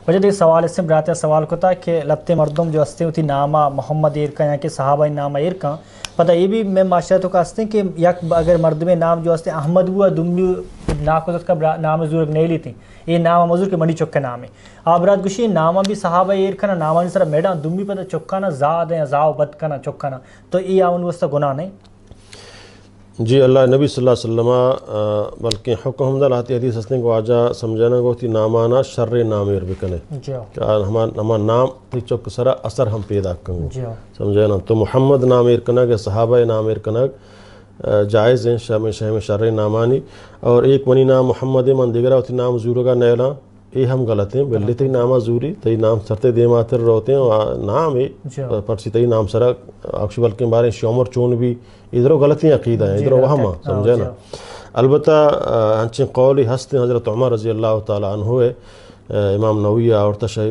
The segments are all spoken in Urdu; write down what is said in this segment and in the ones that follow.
وجہ دیکھ سوال اس سے براتے سوال کو تھا کہ لبتے مردم جو ہستے ہوتی نامہ محمد ایرکا یا کہ صحابہ نامہ ایرکا پتہ یہ بھی میں معاشرتوں کا ہستے کہ یک اگر مردم نام جو ہستے احمد ہوا دمی ناقدت کا نام زورگ نہیں لیتی یہ نام مزور کے منی چکے نام ہے آپ رات گوشی نامہ بھی صحابہ ایرکا نامہ نہیں سر میڈان دمی پتہ چکانا زاد ہیں زاو بد کنا چکانا تو یہ آون وستا گناہ نہیں جی اللہ نبی صلی اللہ علیہ وسلم بلکہ حکم دل آتی حدیث ہستیں کو آجا سمجھانا گو تھی نامانا شر نامیر بکنے کہ ہمان نام تی چک سرا اثر ہم پیدا کریں سمجھانا تو محمد نامیر کنگ صحابہ نامیر کنگ جائز ہیں شہ شر نامانی اور ایک منی نام محمد من دیگرہ ہوتی نام زورگا نیلا یہ ہم غلط ہیں بلے تی نامہ زوری تی نام سرتے دے ماتر روتے ہیں نام ہے پرسی تی نام سرا اکشی بلکہ بارے شومر چون بھی ادھروں غلطی عقیدہ ہیں ادھروں وہمہ سمجھے نا البتہ ہنچیں قولی ہستے حضرت عمر رضی اللہ تعالیٰ عنہ ہے امام نووی اور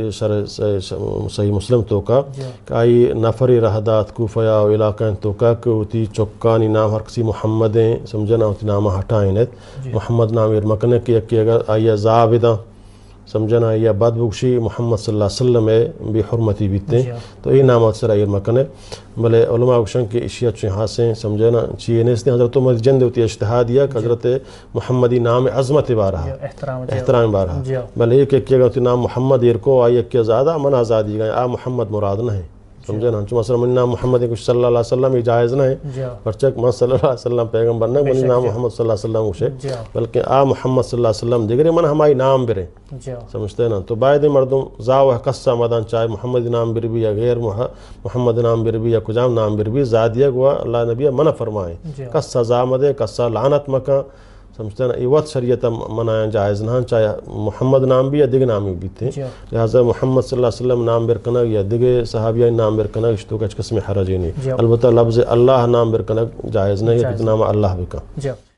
صحیح مسلم تو کا کہ آئی نفری رہدات کوفیا و علاقہ تو کا کہ ہوتی چکانی نام ہر کسی محمد ہیں سمجھے نا ہوتی نامہ ہٹائیں محمد نامیر مکنے کی اگر آئی زابدہ سمجھنا یا بد بخشی محمد صلی اللہ علیہ وسلم ہے بے حرمتی بیتے ہیں تو یہ نامات سر آئیر مکنے بلے علماء اکشن کے اشیاء چنحاسیں سمجھنا چیئے نیستے حضرت عمر جند ہوتی اجتہادیہ کہ حضرت محمدی نام عظمت بارہ احترام بارہ بلے ایک ایک ہوتی نام محمد ایر کو آئی ایک ازادہ من آزادی گئے آ محمد مراد نہ ہے سمجھنا چون مثلا من نام محمد کچھ صلی اللہ علیہ وسلم یہ جائز نہ ہے پرچک من صلی اللہ علیہ وسلم پیغمبر نہ من نام محمد صلی اللہ علیہ وسلم اسے بلکہ آ محمد صلی اللہ علیہ وسلم دیگرے من ہمائی نام برے سمجھتے نا تو باید مردم زاو قصہ مدان چاہے محمد نام بر بھی یا غیر محمد نام بر بھی یا کجام نام بر بھی زادیہ گوا اللہ نبی منع فرمائے قصہ زامدے قصہ لعنت مکہ سمجھتے نا یہ وقت شریعت منائیں جائز نہ چاہے محمد نام بھی یا دیگر نامی بھی تھے لہٰذا محمد صلی اللہ علیہ وسلم نام برکنگ یا دیگر صحابیہ نام برکنگ اشتو کا قسم حرج نہیں البتہ لفظ اللہ نام برکنگ جائز نہیں ہے کہ نام اللہ بکا